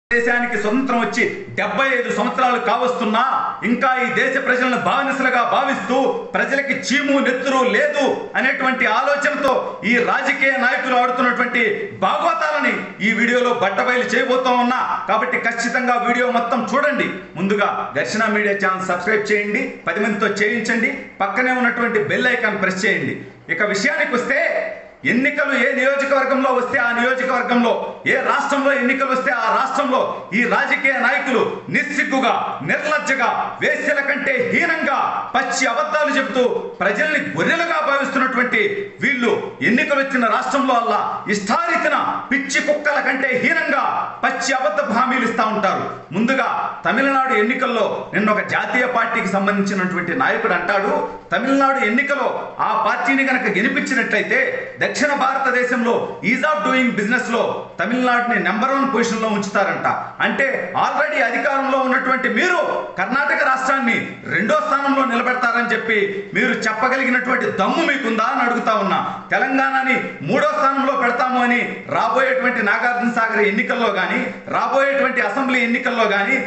దేశానికి స్వతంత్రం వచ్చి 75 సంవత్సరాలు కావస్తున్నా ఇంకా ఈ దేశ ప్రజలను బానిసలుగా భావిస్తూ ప్రజలకి చీము నెత్తురు లేదు అనేటువంటి ఆలోచనతో ఈ రాజకీయ నాయకులు ఆడుతున్నటువంటి భాగవతాలని ఈ వీడియోలో బట్టబయలు చేయబోతూ ఉన్నా. కాబట్టి ఖచ్చితంగా వీడియో మొత్తం చూడండి. ముందుగా ఘర్షణ మీడియా ఛానల్ సబ్స్క్రైబ్ చేయండి, 10 మందితో చేయించండి, పక్కనే ఉన్నటువంటి బెల్ ఐకాన్ ప్రెస్ చేయండి. ఇక విషయానికి వస్తే ఎన్నికలు ఏ నియోజకవర్గంలో వస్తే ఆ నియోజకవర్గంలో, ఏ రాష్ట్రంలో ఎన్నికలు వస్తే ఆ రాష్ట్రంలో ఈ రాజకీయ నాయకులు నిస్సిగ్గుగా, నిర్లజ్జగా, వేశ్యల కంటే హీనంగా పచ్చి అబద్ధాలు చెబుతూ ప్రజల్ని గొర్రెలుగా భావిస్తున్నటువంటి వీళ్ళు ఎన్నికలు వచ్చిన రాష్ట్రంలో అల్లా ఇష్టారీతిన పిచ్చి కుక్కల కంటే హీనంగా పచ్చి అబద్ధ హామీలు ఇస్తా ఉంటారు. ముందుగా తమిళనాడు ఎన్నికల్లో నిన్న ఒక జాతీయ పార్టీకి సంబంధించినటువంటి నాయకుడు అంటాడు, తమిళనాడు ఎన్నికలో ఆ పార్టీని కనుక గెలిపించినట్లయితే దక్షిణ భారతదేశంలో ఈజ్ ఆఫ్ డూయింగ్ బిజినెస్ లో తమిళనాడుని నెంబర్ 1 పొజిషన్ లో ఉంచుతారంట. అంటే ఆల్రెడీ అధికారంలో ఉన్నటువంటి మీరు కర్ణాటక రాష్ట్రాన్ని 2వ స్థానంలో నిలబెడతారని చెప్పి మీరు చెప్పగలిగినటువంటి దమ్ము మీకుందా అని అడుగుతా ఉన్నా. తెలంగాణని 3వ స్థానంలో పెడతాము అని రాబోయేటువంటి నాగార్జున సాగర్ ఎన్నికల్లో కానీ, రాబోయేటువంటి అసెంబ్లీ ఎన్నికల్లో కానీ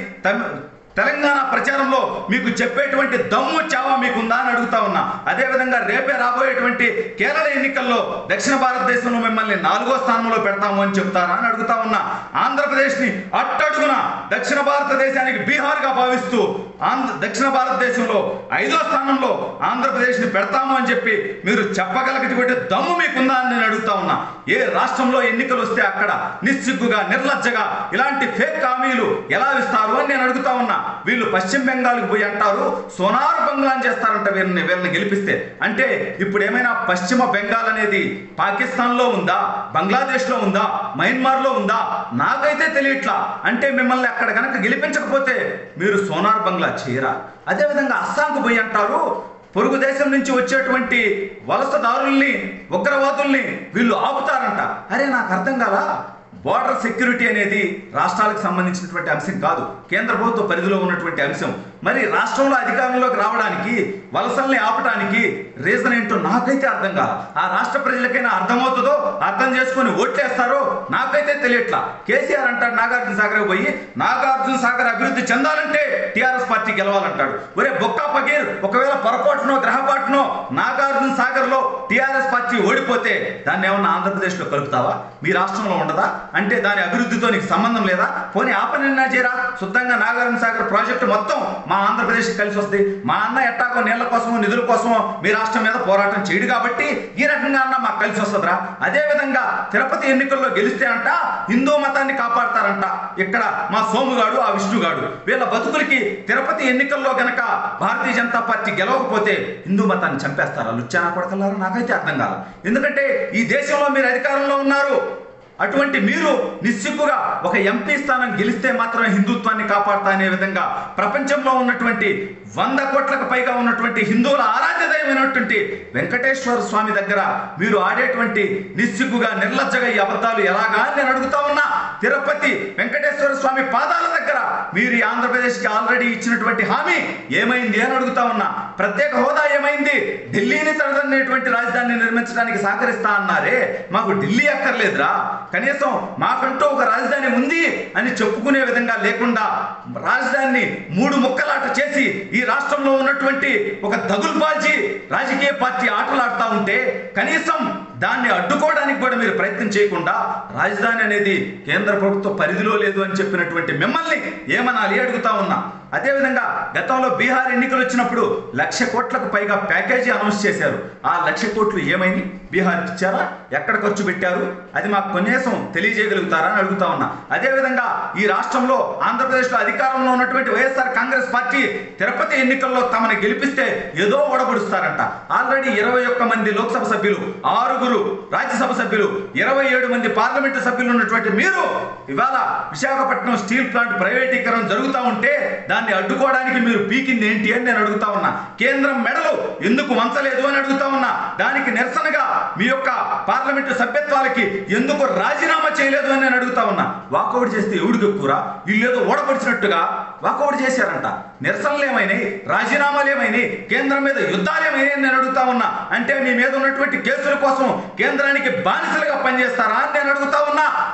తెలంగాణ ప్రచారంలో మీకు చెప్పేటువంటి దమ్ము చావా మీకుందా అని అడుగుతా ఉన్నా. అదేవిధంగా రేపే రాబోయేటువంటి కేరళ ఎన్నికల్లో దక్షిణ భారతదేశంలో మిమ్మల్ని 4వ స్థానంలో పెడతాము అని చెప్తారా అని అడుగుతా ఉన్నా. ఆంధ్రప్రదేశ్ని అట్టడుగున దక్షిణ భారతదేశానికి బీహార్గా భావిస్తూ దక్షిణ భారతదేశంలో 5వ స్థానంలో ఆంధ్రప్రదేశ్ని పెడతాము అని చెప్పి మీరు చెప్పగలిగినటువంటి దమ్ము మీకుందా అని నేను అడుగుతా ఉన్నా. ఏ రాష్ట్రంలో ఎన్నికలు వస్తే అక్కడ నిస్సిగ్గుగా, నిర్లజ్జగా ఇలాంటి ఫేక్ హామీలు ఎలా ఇస్తారు అని నేను అడుగుతా ఉన్నా. వీళ్ళు పశ్చిమ బెంగాల్కి పోయి అంటారు సోనార్ బంగ్లాని చేస్తారంట వీళ్ళని గెలిపిస్తే. అంటే ఇప్పుడు ఏమైనా పశ్చిమ బెంగాల్ అనేది పాకిస్తాన్లో ఉందా, బంగ్లాదేశ్లో ఉందా, మయన్మార్లో ఉందా? నాకైతే తెలియట్లా. అంటే మిమ్మల్ని అక్కడ కనుక గెలిపించకపోతే మీరు సోనార్ బంగ్లా చేయరా? అదేవిధంగా అస్సాంకు పోయి అంటారు పొరుగు దేశం నుంచి వచ్చేటువంటి వలసదారుల్ని, ఉగ్రవాదుల్ని వీళ్ళు ఆపుతారంట. అరే నాకు అర్థం కాలా. బోర్డర్ సెక్యూరిటీ అనేది రాష్ట్రాలకు సంబంధించినటువంటి అంశం కాదు, కేంద్ర ప్రభుత్వ పరిధిలో ఉన్నటువంటి అంశం. మరి రాష్ట్రంలో అధికారంలోకి రావడానికి, వలసల్ని ఆపడానికి రీజన్ ఏంటో నాకైతే అర్థం కాదు. ఆ రాష్ట్ర ప్రజలకైనా అర్థమవుతుందో, అర్థం చేసుకుని ఓట్లేస్తారో నాకైతే తెలియట్లా. కేసీఆర్ అంటాడు నాగార్జున సాగర్ పోయి, నాగార్జున సాగర్ అభివృద్ధి చెందాలంటే టీఆర్ఎస్ పార్టీ గెలవాలంటాడు. ఒరే బొక్కా పగీర్, ఒకవేళ పొరపాటునో గ్రహపాటునో నాగార్జున సాగర్ లో టీఆర్ఎస్ పార్టీ ఓడిపోతే దాన్ని ఏమన్నా ఆంధ్రప్రదేశ్లో కలుపుతావా? మీ రాష్ట్రంలో ఉండదా? అంటే దాని అభివృద్ధితో నీకు సంబంధం లేదా? పోనీ ఆపనిన్నా చేరా, శుద్ధంగా నాగార్జున సాగర్ ప్రాజెక్టు మొత్తం మా ఆంధ్రప్రదేశ్కి కలిసి వస్తుంది. మా అన్న ఎట్టాకో నీళ్ల కోసమో నిధుల కోసమో మీ రాష్ట్రం మీద పోరాటం చేయడు కాబట్టి ఈ రకంగా అన్న మాకు కలిసి వస్తుందిరా. అదేవిధంగా తిరుపతి ఎన్నికల్లో గెలిస్తే అంట హిందూ మతాన్ని కాపాడతారంట. ఇక్కడ మా సోముగాడు, ఆ విష్ణుగాడు వీళ్ళ బతుకులకి తిరుపతి ఎన్నికల్లో గనక భారతీయ జనతా పార్టీ గెలవకపోతే హిందూ మతాన్ని చంపేస్తారా? లుచ్చానా కొడకల్లారా? నాకైతే అర్థం కాదు. ఎందుకంటే ఈ దేశంలో మీరు అధికారంలో ఉన్నారు. అటువంటి మీరు నిస్సిగ్గుగా ఒక ఎంపీ స్థానం గెలిస్తే మాత్రమే హిందుత్వాన్ని కాపాడుతా అనే విధంగా ప్రపంచంలో ఉన్నటువంటి 100 కోట్లకు పైగా ఉన్నటువంటి హిందువుల ఆరాధ్య దైవమైనటువంటి వెంకటేశ్వర స్వామి దగ్గర మీరు ఆడేటువంటి నిస్సిగ్గుగా, నిర్లజ్జగా ఈ అబద్ధాలు ఎలాగా అని నేను అడుగుతా ఉన్నా. తిరుపతి వెంకటేశ్వర స్వామి పాదాల దగ్గర మీరు ఈ ఆంధ్రప్రదేశ్కి ఆల్రెడీ ఇచ్చినటువంటి హామీ ఏమైంది అని అడుగుతా ఉన్నా. ప్రత్యేక హోదా ఏమైంది? ఢిల్లీని తనదనేటువంటి రాజధానిని నిర్మించడానికి సహకరిస్తా అన్నారే, మాకు ఢిల్లీ అక్కర్లేదురా. కనీసం మాకంటూ ఒక రాజధాని ఉంది అని చెప్పుకునే విధంగా లేకుండా రాజధానిని 3 ముక్కలాట చేసి ఈ రాష్ట్రంలో ఉన్నటువంటి ఒక దగుల్బాజీ రాజకీయ పార్టీ ఆటలాడుతూ ఉంటే కనీసం దాన్ని అడ్డుకోవడానికి కూడా మీరు ప్రయత్నం చేయకుండా రాజధాని అనేది కేంద్ర ప్రభుత్వ పరిధిలో లేదు అని చెప్పినటువంటి మిమ్మల్ని ఏమనాలి అడుగుతా ఉన్నా. అదేవిధంగా గతంలో బీహార్ ఎన్నికలు వచ్చినప్పుడు 1,00,000 కోట్లకు పైగా ప్యాకేజీ అనౌన్స్ చేశారు. ఆ 1,00,000 కోట్లు ఏమైంది? బీహార్కి ఇచ్చారా? ఎక్కడ ఖర్చు పెట్టారు? అది మాకు కనీసం తెలియజేయగలుగుతారా అని అడుగుతా ఉన్నా. అదేవిధంగా ఈ రాష్ట్రంలో ఆంధ్రప్రదేశ్లో అధికారంలో ఉన్నటువంటి వైఎస్ఆర్ కాంగ్రెస్ పార్టీ తిరుపతి ఎన్నికల్లో తమను గెలిపిస్తే ఏదో ఓడబడుస్తారంట. ఆల్రెడీ 21 మంది లోక్సభ సభ్యులు, 6 రాజ్యసభ సభ్యులు, 27 మంది పార్లమెంటు సభ్యులు ఉన్నటువంటి మీరు ఇవాళ విశాఖపట్నం స్టీల్ ప్లాంట్ ప్రైవేటీకరణ జరుగుతూ ఉంటే దాన్ని అడ్డుకోవడానికి మీరు పీకింది ఏంటి అని నేను అడుగుతా ఉన్నా. కేంద్రం మెడలు ఎందుకు వంచలేదు అని అడుగుతా ఉన్నా. దానికి నిరసనగా మీ యొక్క పార్లమెంటు సభ్యత్వాలకి ఎందుకు రాజీనామా చేయలేదు అని నేను అడుగుతా ఉన్నా. వాకౌట్ చేస్తే ఎవడికి ఎక్కువరా? వీళ్ళేదో ఓడపడిచినట్టుగా వాకౌట్ చేశారంట. నిరసనలు ఏమైనాయి? రాజీనామాలు ఏమైనాయి? కేంద్రం మీద యుద్ధాలు ఏమైనాయి అని నేను అడుగుతా ఉన్నా. అంటే మీ మీద ఉన్నటువంటి కేసుల కోసం కేంద్రానికి బానిసలుగా పనిచేస్తారా అని నేను అడుగుతా ఉన్నా.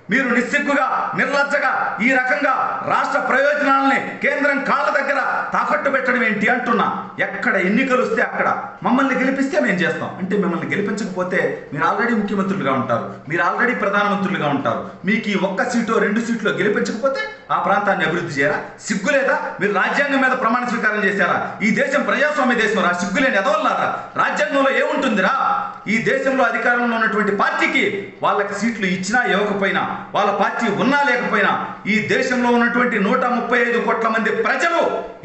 మీరు నిస్సిగ్గుగా నిర్లజ్జగా ఈ రకంగా రాష్ట్ర ప్రయోజనాలని కేంద్రం కాళ్ళ దగ్గర తాకట్టు పెట్టడం ఏంటి అంటున్నా. ఎక్కడ ఎన్నికలు వస్తే అక్కడ మమ్మల్ని గెలిపిస్తే మేము చేస్తాం అంటే, మిమ్మల్ని గెలిపించకపోతే మీరు ఆల్రెడీ ముఖ్యమంత్రులుగా ఉంటారు, మీరు ఆల్రెడీ ప్రధానమంత్రులుగా ఉంటారు. మీకు ఈ ఒక్క సీటో 2 సీట్లో గెలిపించకపోతే ఆ ప్రాంతాన్ని అభివృద్ధి చేయరా? సిగ్గులేదా? మీరు రాజ్యాంగం మీద ప్రమాణ స్వీకారం చేశారా? ఈ దేశం ప్రజాస్వామ్య దేశం రా, సిగ్గులేని ఎదవల్లారా? రాజ్యాంగంలో ఏముంటుందిరా? ఈ దేశంలో అధికారంలో ఉన్నటువంటి పార్టీకి వాళ్ళకి సీట్లు ఇచ్చినా ఇవ్వకపోయినా, వాళ్ళ పార్టీ ఉన్నా లేకపోయినా, ఈ దేశంలో ఉన్నటువంటి 135 కోట్ల మంది ప్రజలు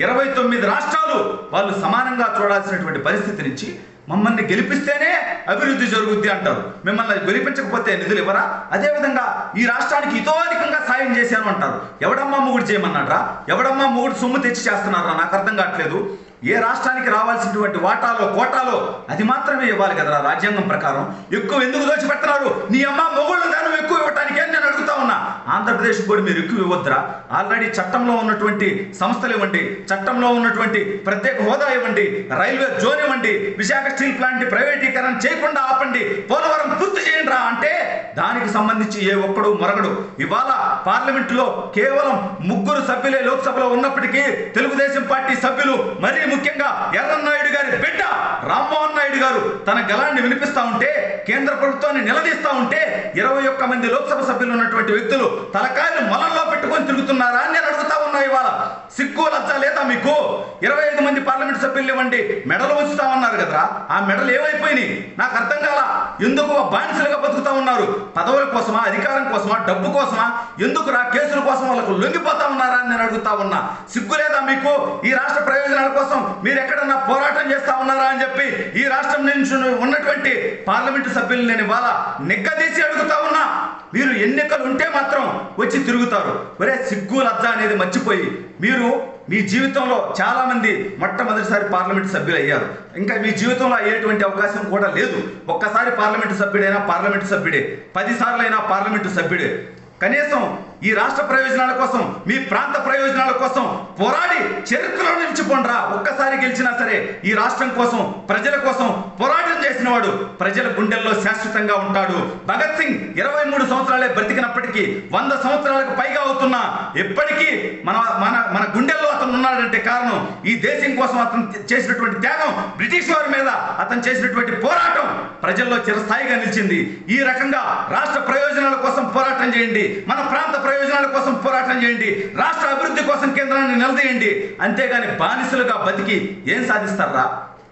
29 రాష్ట్రాలు వాళ్ళు సమానంగా చూడాల్సినటువంటి పరిస్థితి నుంచి మమ్మల్ని గెలిపిస్తేనే అభివృద్ధి జరుగుద్ది అంటారు. మిమ్మల్ని గెలిపించకపోతే నిధులు ఇవ్వరా? అదేవిధంగా ఈ రాష్ట్రానికి ఇతోధికంగా సాయం చేశాను అంటారు. ఎవడమ్మా మొగుడు చేయమన్నాడ్రా? ఎవడమ్మా మొగుడు సొమ్ము తెచ్చి చేస్తున్నారా? నాకు అర్థం కావట్లేదు. ఏ రాష్ట్రానికి రావాల్సినటువంటి వాటాలో కోటాలో అది మాత్రమే ఇవ్వాలి కదరా రాజ్యాంగం ప్రకారం. ఎక్కువ ఎందుకు దోచిపెడుతున్నారు? నీ అమ్మ మొగుళ్ళు దానం ఎక్కువ ఇవ్వటానికి అని నేను అడుగుతా ఉన్నా. ఆంధ్రప్రదేశ్ కూడా మీరు ఎక్కువ ఇవ్వద్దురా? ఆల్రెడీ చట్టంలో ఉన్నటువంటి సంస్థలు ఇవ్వండి, చట్టంలో ఉన్నటువంటి ప్రత్యేక హోదా ఇవ్వండి, రైల్వే జోన్ ఇవ్వండి, విశాఖ స్టీల్ ప్లాంట్ ప్రైవేటీకరణ చేయకుండా ఆపండి, పోలవరం పూర్తి చేయండి రా అంటే దానికి సంబంధించి ఏ ఒక్కడు మొరగడు. ఇవాళ పార్లమెంటులో కేవలం 3 సభ్యులే లోక్సభలో ఉన్నప్పటికీ తెలుగుదేశం పార్టీ సభ్యులు, మరీ ముఖ్యంగా ఎర్రన్నాయుడు గారి బిడ్డ రామ్మోహన్ నాయుడు గారు తన గలాన్ని వినిపిస్తా ఉంటే, కేంద్ర ప్రభుత్వాన్ని నిలదీస్తా ఉంటే 21 మంది లోక్సభ సభ్యులు ఉన్నటువంటి వ్యక్తులు తలకాయలు మొలంలో పెట్టుకొని తిరుగుతున్నారా అని నేను అడుగుతా ఉన్నా. ఇవాళ సిగ్గు లజ్జ లేదా మీకు? 25 మంది పార్లమెంట్ సభ్యులు ఇవ్వండి, మెడలు ఉంచుతా ఉన్నారు కదరా. ఆ మెడలు ఏమైపోయినాయి? నాకు అర్థం కాల. ఎందుకు బానిసలుగా బతుకుతా ఉన్నారు? పదవుల కోసమా, అధికారం కోసమా, డబ్బు కోసమా? ఎందుకు రా కేసుల కోసం వాళ్ళకు లొంగిపోతా ఉన్నారా అని నేను అడుగుతా ఉన్నా. సిగ్గు లేదా మీకు? ఈ రాష్ట్ర ప్రయోజనాల కోసం మీరు ఎక్కడన్నా పోరాటం చేస్తా ఉన్నారా అని చెప్పి ఈ రాష్ట్రం నుంచి ఉన్నటువంటి పార్లమెంటు సభ్యులు నేను ఇవాళ నిగ్గదీసి అడుగుతా ఉన్నా. మీరు ఎన్నికలు ఉంటే మాత్రం వచ్చి తిరుగుతారు. ఒరే సిగ్గు లజ్జ అనేది మర్చిపోయి మీరు మీ జీవితంలో చాలా మంది మొట్టమొదటిసారి పార్లమెంటు సభ్యులు అయ్యారు. ఇంకా మీ జీవితంలో అయ్యేటువంటి అవకాశం కూడా లేదు. ఒక్కసారి పార్లమెంటు సభ్యుడైనా పార్లమెంటు సభ్యుడే, 10 సార్లు అయినా పార్లమెంటు సభ్యుడే. కనీసం ఈ రాష్ట్ర ప్రయోజనాల కోసం, మీ ప్రాంత ప్రయోజనాల కోసం పోరాడి చరిత్రలో నిలిచిపోండ్రా. ఒక్కసారి గెలిచినా సరే ఈ రాష్ట్రం కోసం, ప్రజల కోసం పోరాటం చేసిన వాడు ప్రజల గుండెల్లో శాశ్వతంగా ఉంటాడు. భగత్ సింగ్ 23 సంవత్సరాలే బ్రతికినప్పటికీ 100 సంవత్సరాలకు పైగా అవుతున్నా ఎప్పటికీ మన మన మన గుండెల్లో అతను ఉన్నాడంటే కారణం ఈ దేశం కోసం అతను చేసినటువంటి త్యాగం, బ్రిటిష్ వారి మీద అతను చేసినటువంటి పోరాటం ప్రజల్లో చిరస్థాయిగా నిలిచింది. ఈ రకంగా రాష్ట్ర ప్రయోజనాల కోసం పోరాటం చేయండి, మన ప్రాంత ప్రయోజనాల కోసం పోరాటం చేయండి, రాష్ట్ర అభివృద్ధి కోసం కేంద్రాన్ని నిలదీయండి. అంతేగాని బానిసలుగా బతికి ఏం సాధిస్తారా?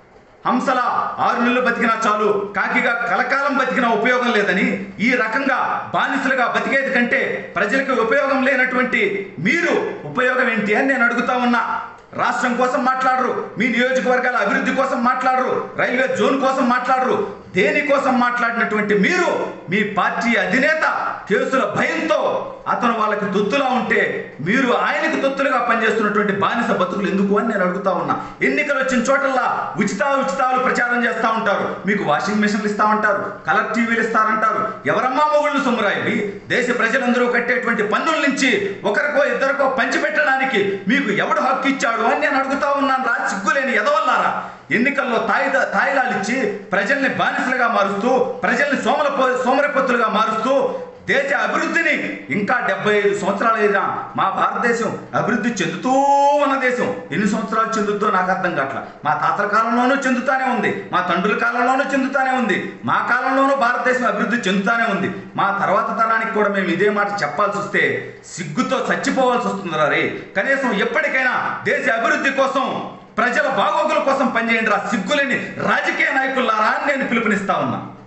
హంసల 6 నెలలు బతికినా చాలు, కాకిగా కలకాలం బతికినా ఉపయోగం లేదని ఈ రకంగా బానిసలుగా బతికేది కంటే ప్రజలకు ఉపయోగం లేనటువంటి మీరు ఉపయోగం ఏంటి అని నేను అడుగుతా ఉన్నా. రాష్ట్రం కోసం మాట్లాడరు, మీ నియోజకవర్గాల అభివృద్ధి కోసం మాట్లాడరు, రైల్వే జోన్ కోసం మాట్లాడరు. దేనికోసం మాట్లాడినటువంటి మీరు, మీ పార్టీ అధినేత కేసుల భయంతో అతను వాళ్ళకి తొత్తులా ఉంటే మీరు ఆయనకు తొత్తులుగా పనిచేస్తున్నటువంటి బానిస బతుకులు ఎందుకు అని నేను అడుగుతా ఉన్నా. ఎన్నికలు వచ్చిన చోటల్లా ఉచితాలు ప్రచారం చేస్తూ ఉంటారు. మీకు వాషింగ్ మెషిన్లు ఇస్తామంటారు, కలర్ టీవీలు ఇస్తారంటారు. ఎవరమ్మా మొగుళ్ళు సొమ్మురాయి? దేశ ప్రజలందరూ కట్టేటువంటి పన్నుల నుంచి ఒకరికో ఇద్దరికో పంచిపెట్టడానికి మీకు ఎవడు హక్కు ఇచ్చాడు అని నేను అడుగుతా ఉన్నాను. రా సిగ్గులేని ఎదవల్లారా? ఎన్నికల్లో తాయిలాలిచ్చి ప్రజల్ని బానిసలుగా మారుస్తూ, ప్రజల్ని సోమరపొత్తులుగా మారుస్తూ దేశ అభివృద్ధిని ఇంకా 75 సంవత్సరాలైనా మా భారతదేశం అభివృద్ధి చెందుతూ ఉన్న దేశం. ఎన్ని సంవత్సరాలు చెందుద్దో నాకు అర్థం కావట్లా. మా తాతల కాలంలోనూ చెందుతానే ఉంది, మా తండ్రుల కాలంలోనూ చెందుతానే ఉంది, మా కాలంలోనూ భారతదేశం అభివృద్ధి చెందుతానే ఉంది. మా తర్వాత తరానికి కూడా మేము ఇదే మాట చెప్పాల్సి వస్తే సిగ్గుతో చచ్చిపోవాల్సి వస్తుంది రే. కనీసం ఎప్పటికైనా దేశ అభివృద్ధి కోసం, ప్రజల బాగోగుల కోసం పనిచేయండి రా సిగ్గులేని రాజకీయ నాయకులారా అని నేను పిలుపునిస్తా ఉన్నా.